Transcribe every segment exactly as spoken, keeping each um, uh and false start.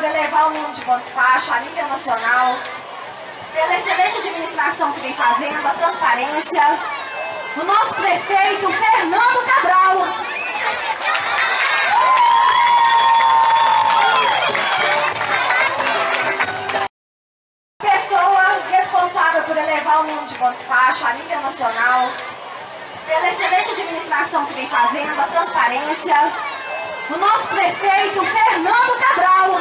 elevar o número de bom despacho a nível nacional, pela excelente administração que vem fazendo, a transparência, o nosso prefeito Fernando Cabral. Pessoa responsável por elevar o número de bom despacho a nível nacional, pela excelente administração que vem fazendo, a transparência, o nosso prefeito Fernando Cabral.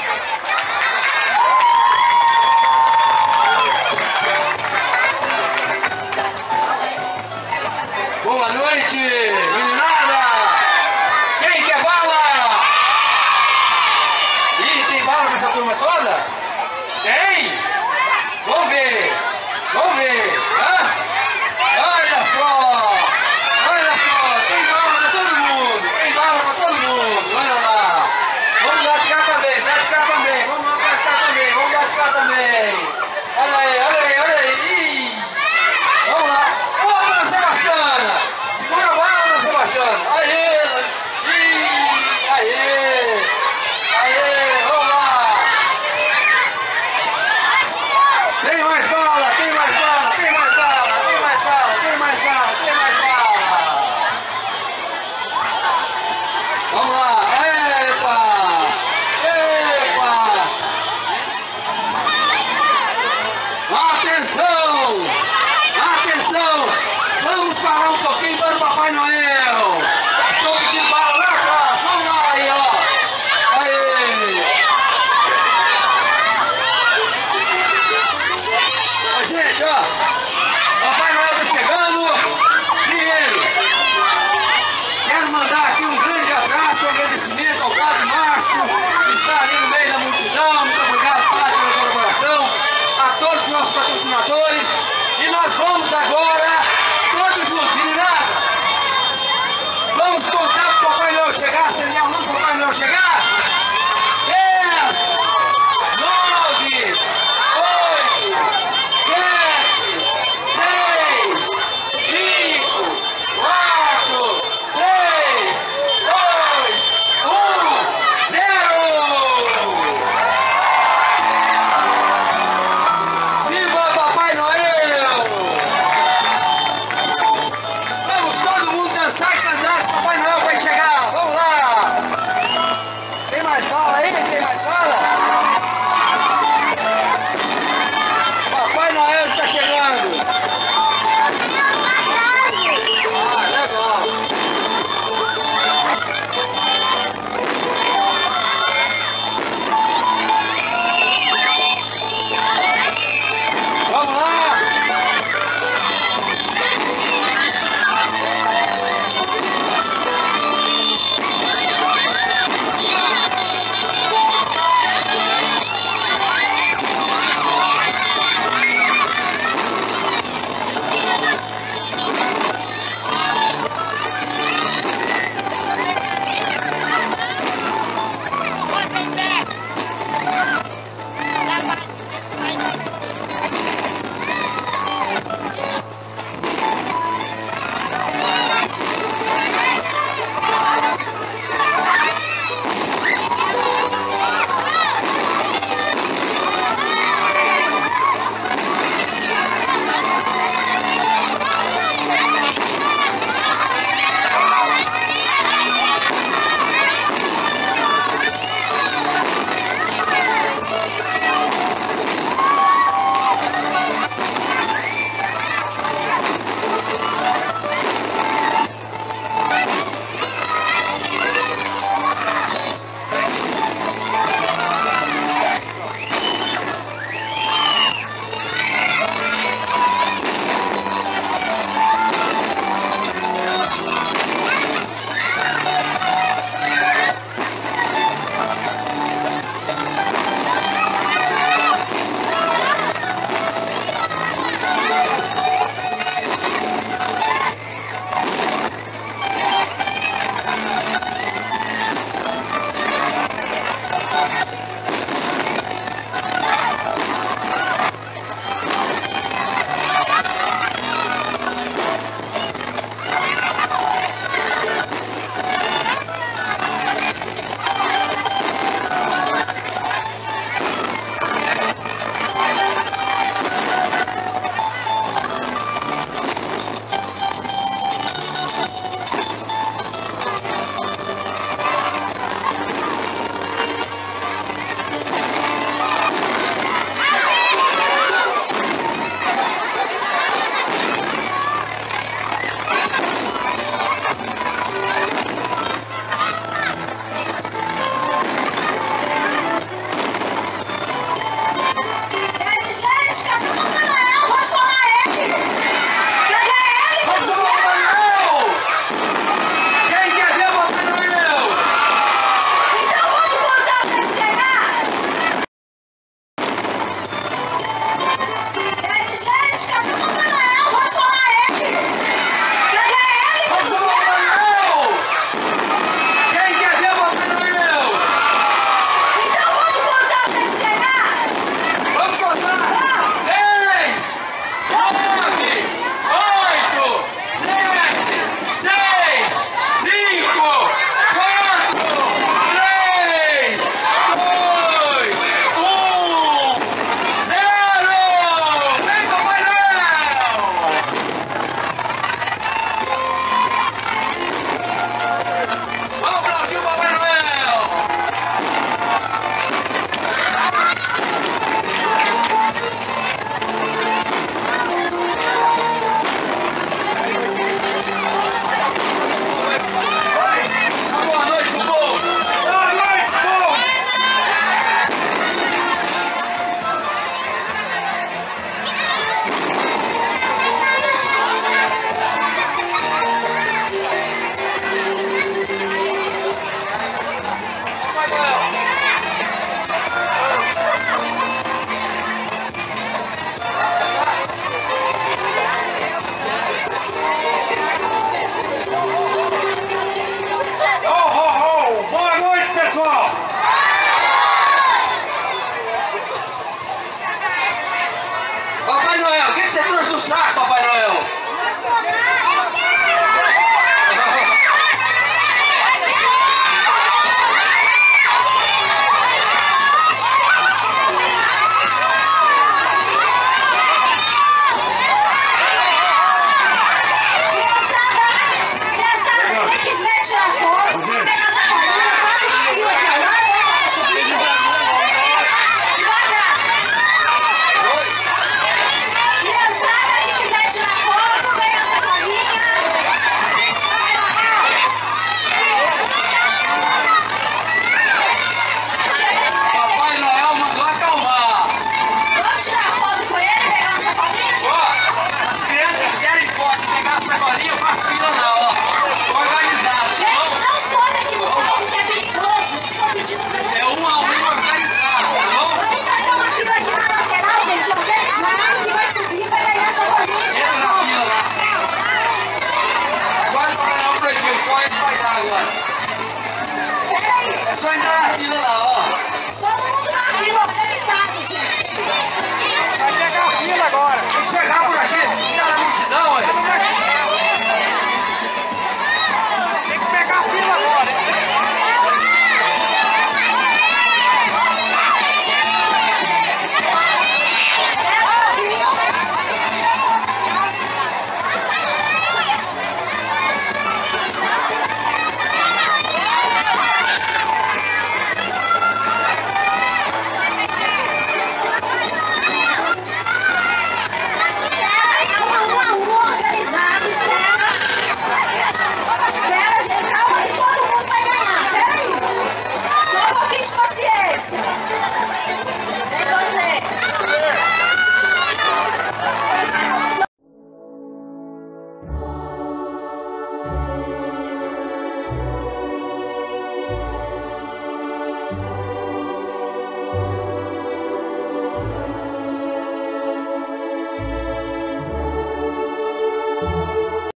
Boa noite, meninada! Quem quer bala? Ih, tem bala pra essa turma toda? Tem? Vamos ver, vamos ver. Hã? Olha só, olha só, tem bala pra todo mundo, tem bala pra todo mundo, olha lá. Vamos lá de cá também, lá de cá também, vamos lá de cá também, vamos lá de cá também. Olha aí, olha aí, olha aí. Ih. Vamos lá. Ô, dona Sebastiana! Segura a bala, dona Sebastiana! Aê! Ih! Aê! Aê! Vamos lá! Tem mais bala, tem mais bala, tem mais bala, tem mais bala, tem mais bala, tem mais bala! Vamos lá! Epa! Epa! Atenção! Atenção! Vamos parar um pouquinho para o Papai Noel!